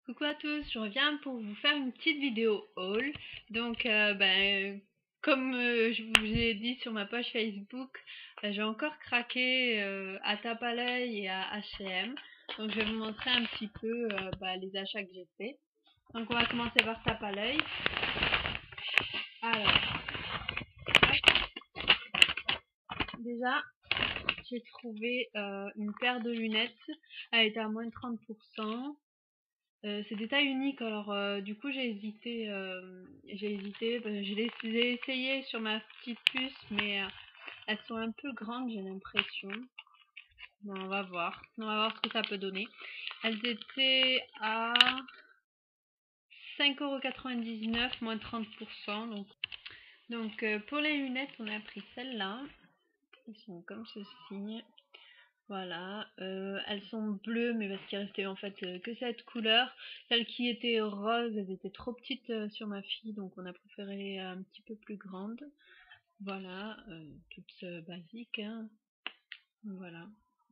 Coucou à tous, je reviens pour vous faire une petite vidéo haul. Donc, comme je vous ai dit sur ma page Facebook, j'ai encore craqué à tape à l'œil et à H&M. Donc, je vais vous montrer un petit peu les achats que j'ai fait. Donc, on va commencer par tape à l'œil. Alors, déjà, j'ai trouvé une paire de lunettes. Elle était à moins de 30%. C'est des tailles uniques, alors du coup j'ai hésité, je les ai essayées sur ma petite puce, mais elles sont un peu grandes, j'ai l'impression. Bon, on va voir ce que ça peut donner. Elles étaient à 5,99 € moins 30%. Donc pour les lunettes, on a pris celles-là. Elles sont comme ceci. Voilà, elles sont bleues, mais parce qu'il restait en fait que cette couleur. Celles qui étaient roses, elles étaient trop petites sur ma fille, donc on a préféré un petit peu plus grandes. Voilà, toutes basiques, hein. Voilà.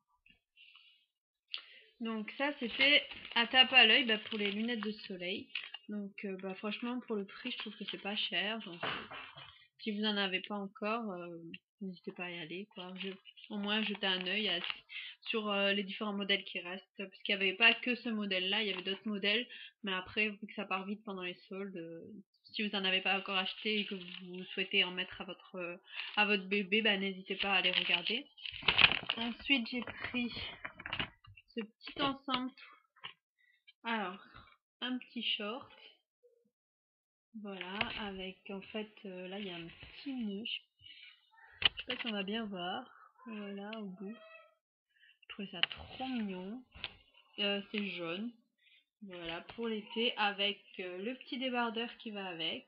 Donc ça, c'était à tape à l'œil pour les lunettes de soleil. Donc franchement, pour le prix, je trouve que c'est pas cher. Donc si vous n'en avez pas encore, n'hésitez pas à y aller, quoi. Au moins jeter un œil sur les différents modèles qui restent, parce qu'il n'y avait pas que ce modèle-là, il y avait d'autres modèles, mais après, vu que ça part vite pendant les soldes, si vous n'en avez pas encore acheté et que vous souhaitez en mettre à votre bébé, n'hésitez pas à aller regarder. Ensuite, j'ai pris ce petit ensemble. Alors, un petit short. Voilà, avec en fait, là il y a un petit nœud. Je sais pas si on va bien voir. Voilà, au bout. Je trouvais ça trop mignon. C'est jaune. Voilà, pour l'été, avec le petit débardeur qui va avec.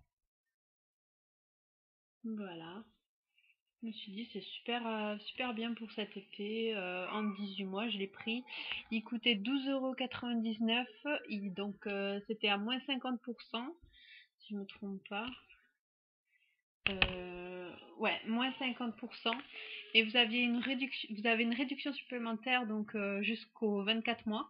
Voilà. Je me suis dit, c'est super bien pour cet été. En 18 mois, je l'ai pris. Il coûtait 12,99 €. Donc, c'était à moins 50%, si je me trompe pas. Ouais, moins 50%. Et vous avez une réduction supplémentaire, donc jusqu'au 24 mois,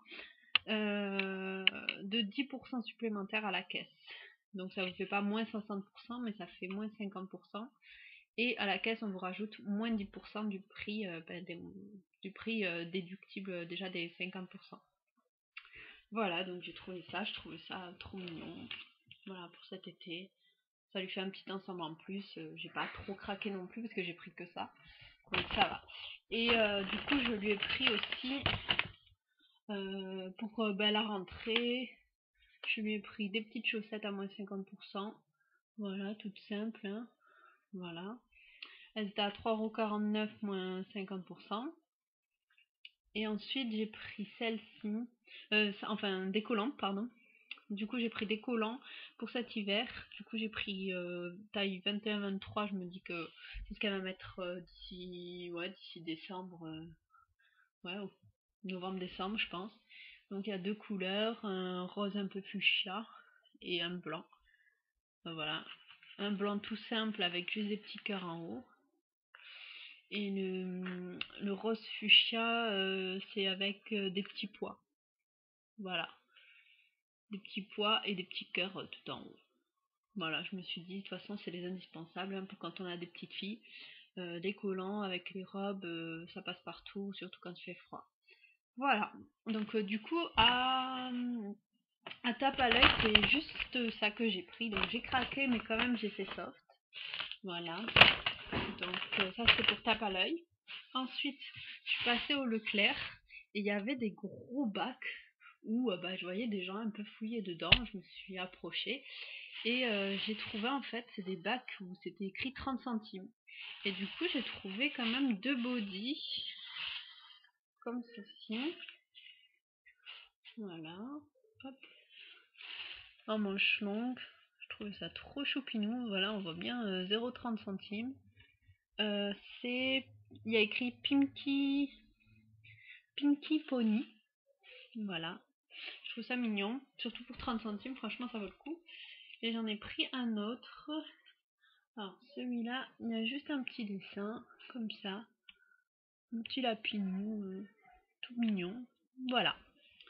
de 10% supplémentaire à la caisse. Donc ça vous fait pas moins 60%, mais ça fait moins 50%. Et à la caisse, on vous rajoute moins 10% du prix, déductible déjà des 50%. Voilà, donc je trouvais ça trop mignon. Voilà, pour cet été. Ça lui fait un petit ensemble en plus. J'ai pas trop craqué non plus parce que j'ai pris que ça. Donc ça va. Et du coup, je lui ai pris aussi pour la rentrée. Je lui ai pris des petites chaussettes à moins 50%. Voilà, toutes simples, hein. Voilà. Elles étaient à 3,49 € moins 50%. Et ensuite, j'ai pris celle-ci. Enfin, des collants, pardon. Du coup, j'ai pris des collants pour cet hiver. Du coup, j'ai pris taille 21-23. Je me dis que c'est ce qu'elle va mettre d'ici décembre. Ouais, novembre-décembre, je pense. Donc, il y a deux couleurs, un rose un peu fuchsia et un blanc. Voilà. Un blanc tout simple avec juste des petits cœurs en haut. Et le rose fuchsia, c'est avec des petits pois. Voilà. Des petits pois et des petits cœurs tout en haut. Voilà, je me suis dit, de toute façon, c'est les indispensables pour quand on a des petites filles. Les collants avec les robes, ça passe partout, surtout quand il fait froid. Voilà, donc du coup, à tape à l'œil, c'est juste ça que j'ai pris. Donc j'ai craqué, mais quand même, j'ai fait soft. Voilà, donc ça c'est pour tape à l'œil. Ensuite, je suis passée au Leclerc et il y avait des gros bacs où je voyais des gens un peu fouiller dedans. Je me suis approchée et j'ai trouvé en fait, c'est des bacs où c'était écrit 30 centimes. Et du coup, j'ai trouvé quand même deux bodys comme ceci. Voilà, hop, en manche longue. Je trouvais ça trop choupinou. Voilà, on voit bien 0,30 centimes. Il y a écrit Pinky Pony. Voilà, je trouve ça mignon, surtout pour 30 centimes, franchement ça vaut le coup. Et j'en ai pris un autre. Alors celui-là, il y a juste un petit dessin, comme ça. Un petit lapinou, tout mignon. Voilà.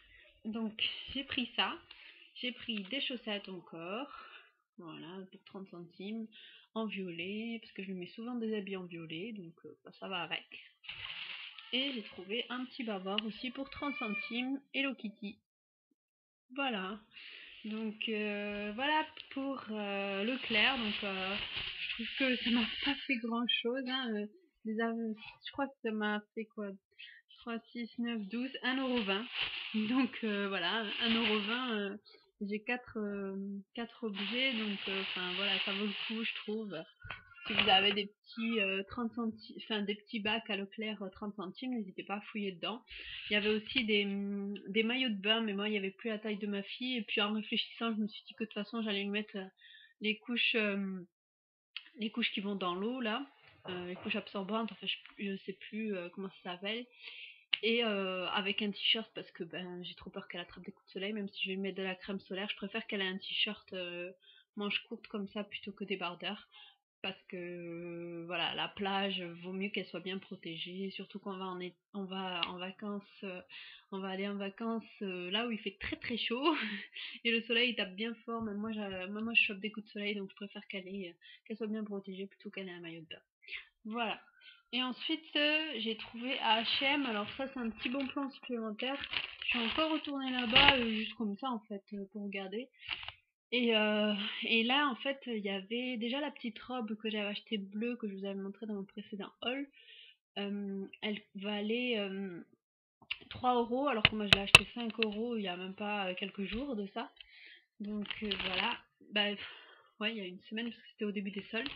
Donc j'ai pris ça. J'ai pris des chaussettes encore. Voilà, pour 30 centimes. En violet, parce que je lui mets souvent des habits en violet, donc bah, ça va avec. Et j'ai trouvé un petit bavard aussi pour 30 centimes. Hello Kitty. Voilà. Donc voilà pour Leclerc. Donc je trouve que ça m'a pas fait grand chose. Hein. Je crois que ça m'a fait quoi, 3, 6, 9, 12, 1,20 €. Donc voilà, 1,20 €. J'ai 4 objets, donc enfin voilà, ça vaut le coup, je trouve. Si vous avez des petits 30 centimes, enfin des petits bacs à Leclerc 30 centimes, n'hésitez pas à fouiller dedans. Il y avait aussi des maillots de bain, mais moi il n'y avait plus la taille de ma fille. Et puis en réfléchissant, je me suis dit que de toute façon j'allais lui mettre les couches qui vont dans l'eau là, les couches absorbantes, enfin je sais plus comment ça s'appelle. Et avec un t-shirt parce que ben j'ai trop peur qu'elle attrape des coups de soleil, même si je vais lui mettre de la crème solaire, je préfère qu'elle ait un t-shirt manche courte comme ça plutôt que des bardeurs. Parce que voilà, la plage vaut mieux qu'elle soit bien protégée, surtout qu'on va on va en vacances, on va aller en vacances là où il fait très très chaud et le soleil il tape bien fort. Même moi je chope des coups de soleil, donc je préfère qu'elle soit bien protégée plutôt qu'elle ait un maillot de bain. Voilà. Et ensuite j'ai trouvé à H&M, alors ça c'est un petit bon plan supplémentaire. Je suis encore retournée là-bas juste comme ça en fait pour regarder. Et là, en fait, il y avait déjà la petite robe que j'avais achetée bleue, que je vous avais montré dans mon précédent haul. Elle valait 3 €, alors que moi je l'ai achetée 5 € il y a même pas quelques jours de ça. Donc voilà. Bah, ouais, il y a une semaine, parce que c'était au début des soldes.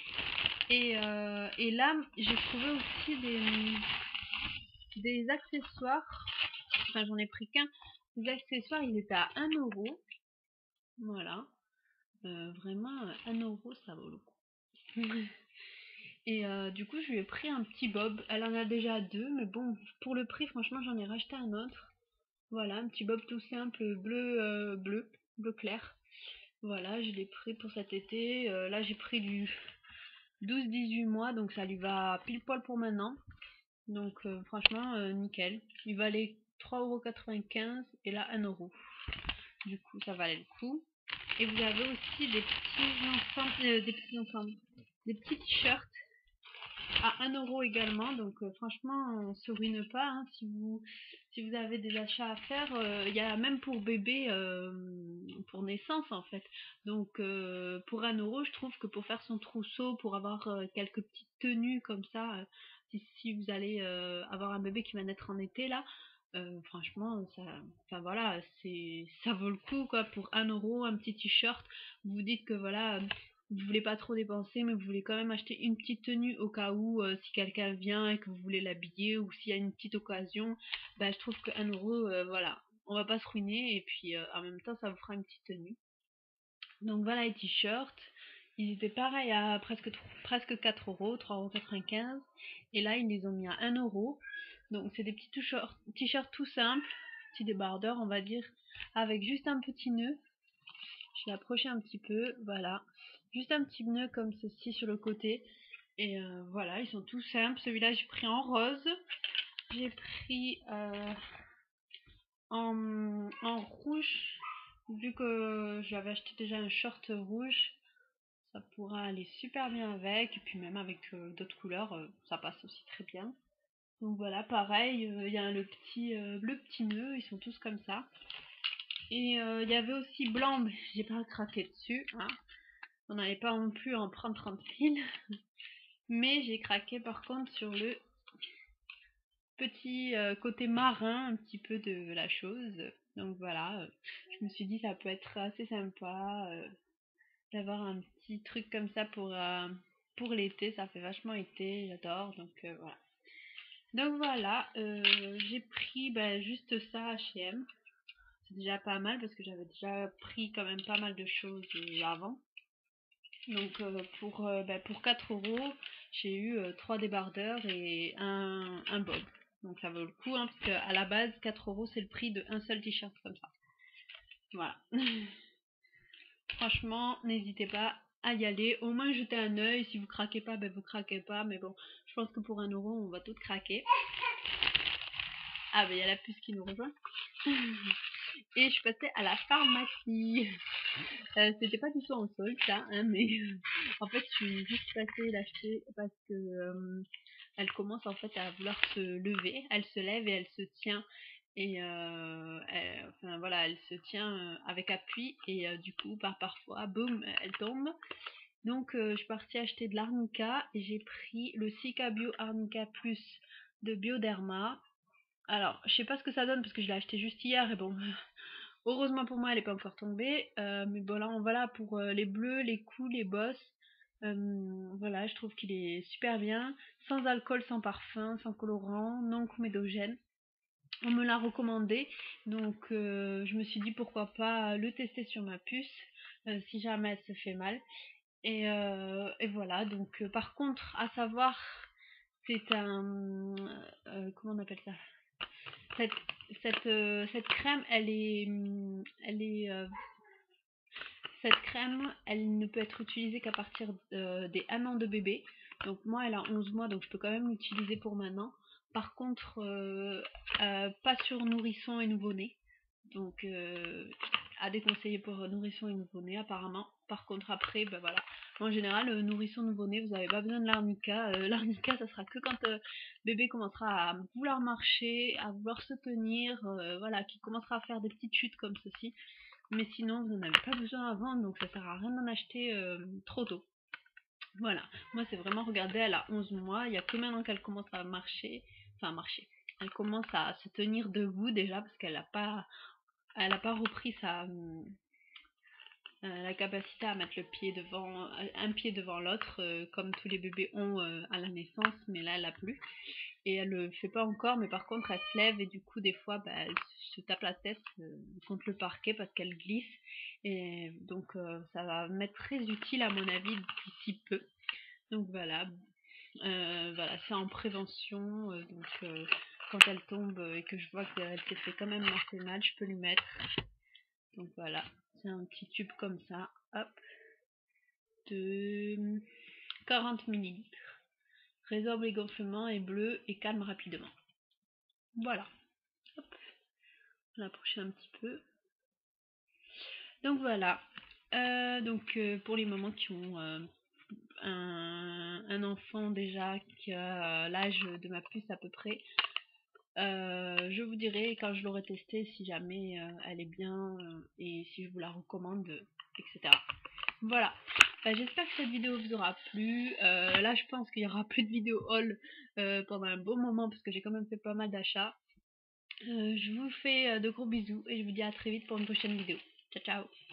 Et là, j'ai trouvé aussi des accessoires. Enfin, j'en ai pris qu'un. Les accessoires, ils étaient à 1 €. Voilà. Vraiment, 1 €, ça vaut le coup. Et du coup, je lui ai pris un petit bob. Elle en a déjà deux, mais bon, pour le prix, franchement, j'en ai racheté un autre. Voilà, un petit bob tout simple, bleu clair. Voilà, je l'ai pris pour cet été. Là, j'ai pris du 12-18 mois, donc ça lui va pile poil pour maintenant. Donc franchement, nickel. Il valait 3,95 € et là 1 €. Du coup, ça valait le coup. Et vous avez aussi des petits t-shirts à 1 € également. Donc franchement, on se ruine pas, hein, si vous avez des achats à faire. Il y a même pour bébé, pour naissance en fait. Donc pour 1 € je trouve que pour faire son trousseau, pour avoir quelques petites tenues comme ça, si vous allez avoir un bébé qui va naître en été là, franchement ça, enfin voilà, ça vaut le coup quoi. Pour 1 € un petit t-shirt, vous vous dites que voilà, vous voulez pas trop dépenser, mais vous voulez quand même acheter une petite tenue au cas où, si quelqu'un vient et que vous voulez l'habiller, ou s'il y a une petite occasion, bah je trouve que 1 €, voilà, on va pas se ruiner, et puis en même temps ça vous fera une petite tenue. Donc voilà les t-shirts, ils étaient pareils à presque 4 €, 3,95 €, et là ils les ont mis à 1 €. Donc c'est des petits t-shirts tout simples, petits débardeurs on va dire, avec juste un petit nœud. Je vais approcher un petit peu, voilà. Juste un petit nœud comme ceci sur le côté. Et voilà, ils sont tout simples. Celui-là, j'ai pris en rose. J'ai pris en rouge. Vu que j'avais acheté déjà un short rouge, ça pourra aller super bien avec. Et puis même avec d'autres couleurs, ça passe aussi très bien. Donc voilà, pareil, il y a le petit nœud. Ils sont tous comme ça. Et il y avait aussi blanc, mais j'ai pas craqué dessus, hein. On n'allait pas non plus en prendre 30 000. Mais j'ai craqué par contre sur le petit côté marin un petit peu de la chose. Donc voilà, je me suis dit ça peut être assez sympa d'avoir un petit truc comme ça pour l'été. Ça fait vachement été, j'adore. Voilà. Donc voilà, j'ai pris juste ça à H&M. C'est déjà pas mal parce que j'avais déjà pris quand même pas mal de choses avant. Donc pour 4 €, j'ai eu 3 débardeurs et un bob. Donc ça vaut le coup, hein, parce qu'à la base, 4 € c'est le prix d'un seul t-shirt comme ça. Voilà. Franchement, n'hésitez pas à y aller. Au moins jeter un œil. Si vous craquez pas, vous craquez pas. Mais bon, je pense que pour 1 € on va tout craquer. Ah, il y a la puce qui nous rejoint. et je suis passée à la pharmacie. C'était pas du tout en solde ça, hein, mais en fait je suis juste passée l'acheter parce que elle commence en fait à vouloir se lever, elle se lève et elle se tient et enfin voilà, elle se tient avec appui et du coup parfois boum elle tombe. Donc je suis partie acheter de l'arnica et j'ai pris le Cica Bio Arnica Plus de Bioderma. Alors je sais pas ce que ça donne parce que je l'ai acheté juste hier et bon heureusement pour moi elle est pas encore tombée, mais bon voilà pour les bleus, les coups, les bosses. Voilà, je trouve qu'il est super bien, sans alcool, sans parfum, sans colorant, non comédogène. On me l'a recommandé, donc je me suis dit pourquoi pas le tester sur ma puce, si jamais elle se fait mal. Et voilà, donc par contre, à savoir, c'est un... comment on appelle ça? Cette, cette crème, cette crème, elle ne peut être utilisée qu'à partir des 1 an de bébé. Donc moi, elle a 11 mois, donc je peux quand même l'utiliser pour maintenant. Par contre, pas sur nourrisson et nouveau-né. Donc, à déconseiller pour nourrisson et nouveau-né, apparemment. Par contre, après, ben voilà. En général, nourrisson nouveau-né, vous n'avez pas besoin de l'arnica. L'arnica, ça sera que quand bébé commencera à vouloir marcher, à vouloir se tenir, voilà, qui commencera à faire des petites chutes comme ceci. Mais sinon, vous n'en avez pas besoin avant, donc ça sert à rien d'en acheter trop tôt. Voilà, moi c'est vraiment, regardez, elle a 11 mois, il y a que maintenant qu'elle commence à marcher, enfin marcher, elle commence à se tenir debout déjà parce qu'elle n'a pas, repris la capacité à mettre le pied devant, un pied devant l'autre, comme tous les bébés ont à la naissance, mais là elle l'a plus. Et elle le fait pas encore, mais par contre elle se lève et du coup des fois bah, elle se tape la tête contre le parquet parce qu'elle glisse. Et donc ça va m'être très utile à mon avis d'ici peu. Donc voilà, voilà, c'est en prévention, donc quand elle tombe et que je vois qu'elle s'est fait quand même assez mal, je peux lui mettre. Donc voilà, c'est un petit tube comme ça, hop, de 40 ml. Résorbe les gonflements, est bleu et calme rapidement. Voilà, hop, on va approcher un petit peu. Donc voilà, pour les mamans qui ont un enfant déjà qui a l'âge de ma puce à peu près, je vous dirai quand je l'aurai testée si jamais elle est bien et si je vous la recommande, etc. Voilà, j'espère que cette vidéo vous aura plu. Là je pense qu'il n'y aura plus de vidéo haul pendant un bon moment parce que j'ai quand même fait pas mal d'achats. Je vous fais de gros bisous et je vous dis à très vite pour une prochaine vidéo. Ciao ciao.